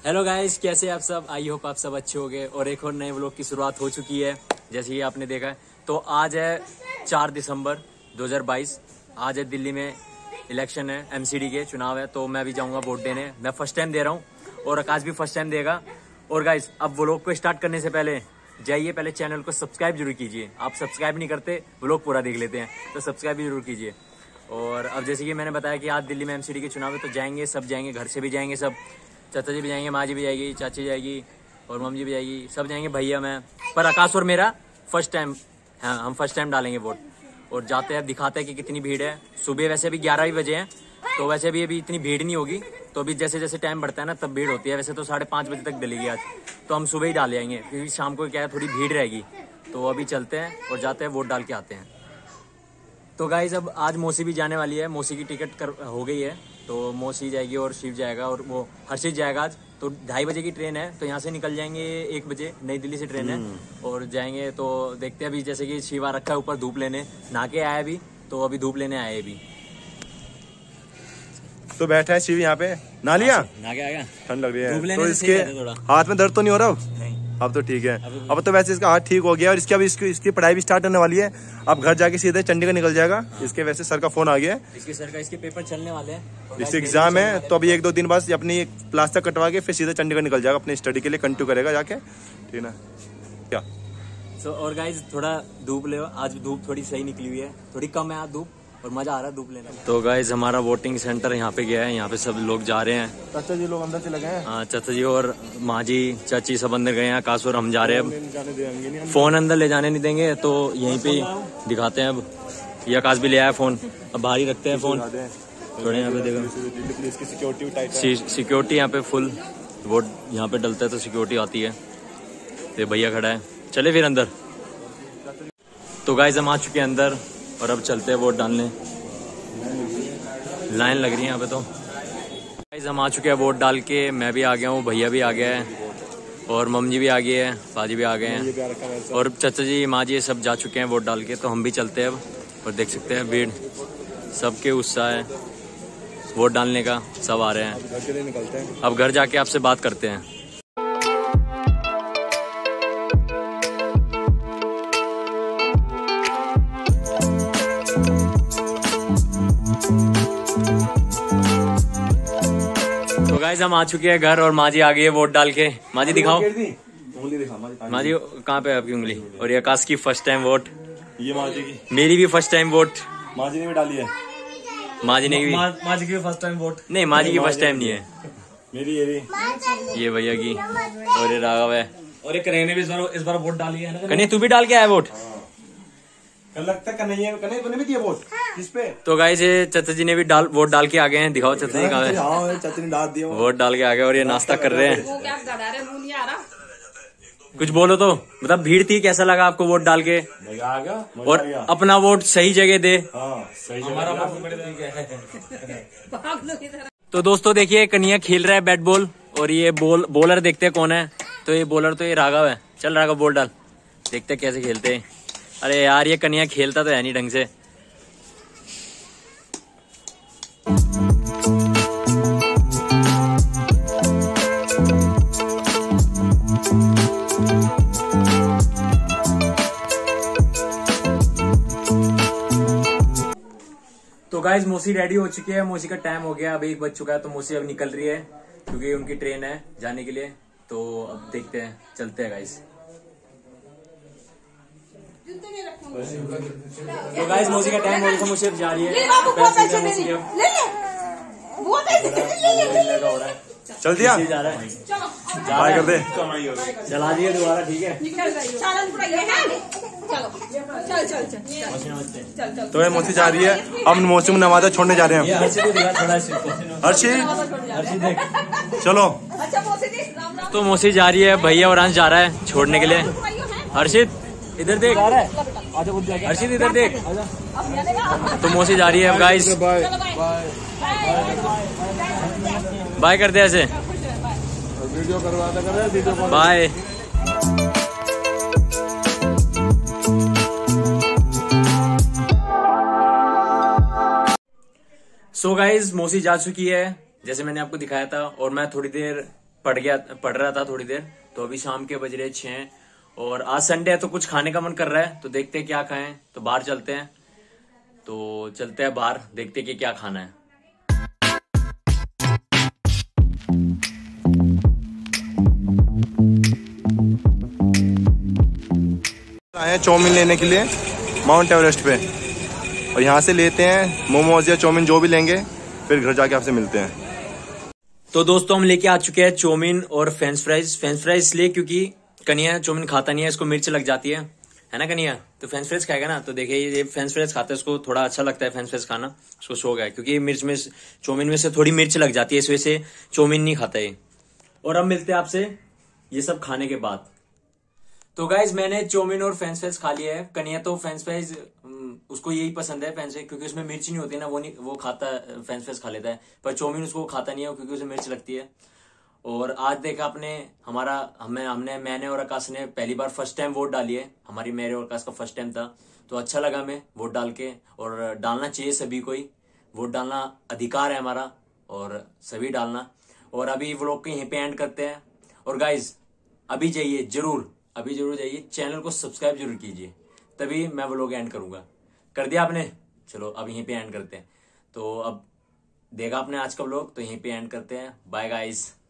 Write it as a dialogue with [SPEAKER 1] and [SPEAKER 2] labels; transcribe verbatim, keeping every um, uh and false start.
[SPEAKER 1] Hello guys, कैसे आप सब? आई होप आप सब अच्छे होंगे और एक और नए व्लॉग की शुरुआत हो चुकी है। जैसे ही आपने देखा है तो आज है चार दिसंबर दो हज़ार बाईस। आज है दिल्ली में इलेक्शन है, एमसीडी के चुनाव है, तो मैं भी जाऊंगा वोट देने। मैं फर्स्ट टाइम दे रहा हूँ और आकाश भी फर्स्ट टाइम देगा। और गाइस, अब व्लॉग को स्टार्ट करने से पहले जाइए पहले चैनल को सब्सक्राइब जरूर कीजिए। आप सब्सक्राइब नहीं करते, व्लॉग पूरा देख लेते हैं, तो सब्सक्राइब भी जरूर कीजिए। और अब जैसे कि मैंने बताया कि आज दिल्ली में एमसीडी के चुनाव है, तो जाएंगे, सब जाएंगे, घर से भी जाएंगे, सब चाचा जी भी जाएंगे, माँ जी भी जाएगी, चाची जाएगी और मम्मी जी भी जाएगी, सब जाएंगे, भैया मैं। पर आकाश और मेरा फर्स्ट टाइम, हाँ हम फर्स्ट टाइम डालेंगे वोट। और जाते हैं, दिखाते हैं कि कितनी भीड़ है। सुबह वैसे भी ग्यारह ही बजे हैं, तो वैसे भी अभी इतनी भीड़ नहीं होगी। तो अभी जैसे जैसे टाइम बढ़ता है ना, तब भीड़ होती है। वैसे तो साढ़े पाँच बजे तक डलेगी आज, तो हम सुबह ही डाल आएंगे, क्योंकि शाम को क्या है, थोड़ी भीड़ रहेगी। तो अभी चलते हैं और जाते हैं, वोट डाल के आते हैं। तो गाइज, अब आज मौसी भी जाने वाली है, मौसी की टिकट कर हो गई है, तो मौसी जाएगी और शिव जाएगा और वो हर्षित जाएगा आज। तो ढाई बजे की ट्रेन है, तो यहाँ से निकल जाएंगे एक बजे, नई दिल्ली से ट्रेन है और जाएंगे। तो देखते हैं, अभी जैसे कि शिव आ रखा है ऊपर धूप लेने, नहा के आया अभी, तो अभी धूप लेने आए अभी।
[SPEAKER 2] तो बैठा है शिव यहाँ पे, नहा लिया,
[SPEAKER 1] नहा के आ गया,
[SPEAKER 2] ठंड लग रही है।
[SPEAKER 1] धूप लेने
[SPEAKER 2] तो
[SPEAKER 1] से
[SPEAKER 2] इसके
[SPEAKER 1] सही रहता है थोड़ा।
[SPEAKER 2] हाथ में दर्द तो नहीं हो रहा अब?
[SPEAKER 1] नहीं,
[SPEAKER 2] अब तो ठीक है। अब तो वैसे इसका हाथ ठीक हो गया और इसकी अभी इसकी इसकी पढ़ाई भी स्टार्ट होने वाली है। अब घर जाके सीधे चंडीगढ़ निकल जाएगा। इसके वैसे सर का फोन आ गया है,
[SPEAKER 1] इसके सर का, इसके पेपर चलने वाले हैं,
[SPEAKER 2] इसके एग्जाम है। तो अभी एक दो दिन बाद अपनी प्लास्टर कटवा के फिर सीधे चंडीगढ़ निकल जाएगा, अपनी स्टडी के लिए कंटिन्यू करेगा जाके, ठीक है ना? क्या
[SPEAKER 1] सो और गाइज, थोड़ा धूप ले, आज धूप थोड़ी सही निकली हुई है, थोड़ी कम है आज धूप और मजा आ रहा है धूप लेने में। तो गाइज, हमारा वोटिंग सेंटर यहाँ पे गया है, यहाँ पे सब लोग जा रहे हैं।
[SPEAKER 2] चाचा जी लोग अंदर चले गए हैं।
[SPEAKER 1] हाँ, चाचा जी और माँ जी, चाची सब अंदर गए हैं। आकाश और हम जा रहे हैं।
[SPEAKER 2] जाने देंगे नहीं,
[SPEAKER 1] फोन अंदर ले जाने नहीं देंगे, तो यहीं पे दिखाते हैं। अब ये आकाश भी ले आया फोन, अब बाहर ही रखते हैं फोन। थोड़े यहाँ पे देखो, सिक्योरिटी यहाँ पे फुल। वोट यहाँ पे डलता है तो सिक्योरिटी आती है। तो भैया खड़ा है, चले फिर अंदर। तो गाइस, हम आ चुके हैं अंदर और अब चलते हैं वोट डालने। लाइन लग रही है यहाँ पे। तो गाइस, हम आ चुके हैं वोट डाल के। मैं भी आ गया हूँ, भैया भी आ गया है और मम्मी जी भी आ गई है, बाजी भी आ गए हैं और चाचा जी, माँ जी सब जा चुके हैं वोट डाल के। तो हम भी चलते हैं अब। और देख सकते हैं भीड़, सबके उत्साह है वोट डालने का, सब आ रहे हैं। अब घर जाके आपसे बात करते हैं। तो गाइस, हम आ चुके हैं घर और माँ जी आ गई है वोट डाल के। माँ जी दिखाओ, माँ जी कहाँ पे है आपकी उंगली? और ये आकाश की फर्स्ट टाइम वोट,
[SPEAKER 2] ये माँ जी की,
[SPEAKER 1] मेरी भी फर्स्ट टाइम वोट।
[SPEAKER 2] माँ जी ने भी डाली है।
[SPEAKER 1] माँ जी ने भी,
[SPEAKER 3] माँ जी की फर्स्ट टाइम वोट
[SPEAKER 1] नहीं, माँ जी की फर्स्ट टाइम नहीं है
[SPEAKER 2] मेरी ये भी,
[SPEAKER 1] ये भैया की और ये राघव है।
[SPEAKER 3] और एक कन्हैया ने भी इस बार इस बार वोट डाली है ना।
[SPEAKER 1] कन्हैया, तू भी डाल के आया वोट?
[SPEAKER 2] कल लगता है कन्हैया कन्हैया तूने भी दिया वोट किस पे?
[SPEAKER 1] तो गाइस, ये चाचा जी ने भी डाल वोट डाल के आ गए हैं। दिखाओ चाचा जी कहाँ है?
[SPEAKER 2] हाँ, चाचा ने डाल दिया
[SPEAKER 1] वोट डाल के आ गए और ये नाश्ता कर रहे हैं। कुछ बोलो तो, मतलब भीड़ थी, कैसा लगा आपको वोट डाल के?
[SPEAKER 2] मजा आ गया, मजा
[SPEAKER 1] और
[SPEAKER 2] आ गया।
[SPEAKER 1] अपना वोट सही जगह दे।
[SPEAKER 2] हाँ, सही
[SPEAKER 3] हमारा
[SPEAKER 2] जगह
[SPEAKER 3] वोट
[SPEAKER 1] तो दोस्तों देखिए, कन्हैया खेल रहा है बैट बॉल और ये बॉल बॉलर देखते हैं कौन है। तो ये बॉलर तो ये राघव है। चल राघव, बॉल डाल, देखते हैं कैसे खेलते हैं। अरे यार, ये कन्हैया खेलता तो है नहीं ढंग से। तो गाइज, मौसी रेडी हो चुकी है, मौसी का टाइम हो गया, अभी एक बज चुका है, तो मौसी अब निकल रही है क्योंकि उनकी ट्रेन है जाने के लिए। तो अब देखते हैं, चलते हैं गाइज। तो गाइज, मौसी का टाइम हो गया, मौसी अब जा रही है।
[SPEAKER 2] चल दिया,
[SPEAKER 1] जा रहा है,
[SPEAKER 2] बाय कर दे,
[SPEAKER 1] चला दिए दोबारा, ठीक है।
[SPEAKER 2] तो ये मौसी जा रही है, हम मौसी को नवादा छोड़ने जा रहे हैं। हर्षित, चलो।
[SPEAKER 1] तो मौसी जा रही है, भैया और अंश जा रहा है छोड़ने के लिए। हर्षित इधर देख, हर्षित इधर देख। तो मौसी जा रही है अब गाइस, बाय कर दे ऐसे,
[SPEAKER 2] वीडियो करवाता कर रहे वीडियो
[SPEAKER 1] बाय। सो गाइज, मौसी जा चुकी है जैसे मैंने आपको दिखाया था, और मैं थोड़ी देर पढ़ गया पढ़ रहा था थोड़ी देर। तो अभी शाम के बज रहे छः और आज संडे है तो कुछ खाने का मन कर रहा है, तो देखते हैं क्या खाएं। तो बाहर चलते हैं, तो चलते हैं बाहर, देखते हैं कि क्या खाना है।
[SPEAKER 2] आए हैं चाउमीन लेने के लिए माउंट एवरेस्ट पे, और यहाँ से लेते हैं मोमोज या चाउमीन जो भी लेंगे, फिर घर जाके आपसे मिलते हैं।
[SPEAKER 1] तो दोस्तों हम लेके आ चुके हैं चाउमीन और फ्रेंच फ्राइज। फ्रेंच फ्राइज इसलिए क्योंकि कन्हैया चाउमीन खाता नहीं है, इसको मिर्च लग जाती है है ना कन्हैया? तो फ्रेंच फ्राइज खाएगा ना, तो देखिए ये फ्रेंच फ्राइज खाता है, इसको थोड़ा अच्छा लगता है फ्रेंच फ्राइज खाना, उसको शौक है, क्योंकि मिर्च में चाउमीन में से थोड़ी मिर्च लग जाती है, इस वजह से चाउमीन नहीं खाता है। और अब मिलते हैं आपसे ये सब खाने के बाद। तो गाइज मैंने चाउमीन और फ्रेंच फ्राइज खा लिया है। कन्हैया तो फ्रेंच फ्राइज उसको यही पसंद है फ्रेंच फ्राइज, क्योंकि उसमें मिर्च नहीं होती ना, वो नहीं वो खाता है, फ्रेंच फ्राइज खा लेता है। पर चाउमीन उसको खाता नहीं है क्योंकि उसे मिर्च लगती है। और आज देखा आपने हमारा हमें हमने मैंने और आकाश ने पहली बार फर्स्ट टाइम वोट डाली है, हमारी मेरे और आकाश का फर्स्ट टाइम था। तो अच्छा लगा हमें वोट डाल के, और डालना चाहिए सभी को ही, वोट डालना अधिकार है हमारा, और सभी डालना। और अभी व्लॉग को यहीं पे एंड करते हैं। और गाइज अभी जाइए जरूर, अभी जरूर जाइए, चैनल को सब्सक्राइब जरूर कीजिए, तभी मैं व्लॉग एंड करूंगा। कर दिया आपने? चलो अब यहीं पे एंड करते हैं। तो अब देखा आपने आज का व्लॉग, तो यहीं पे एंड करते हैं। Bye guys.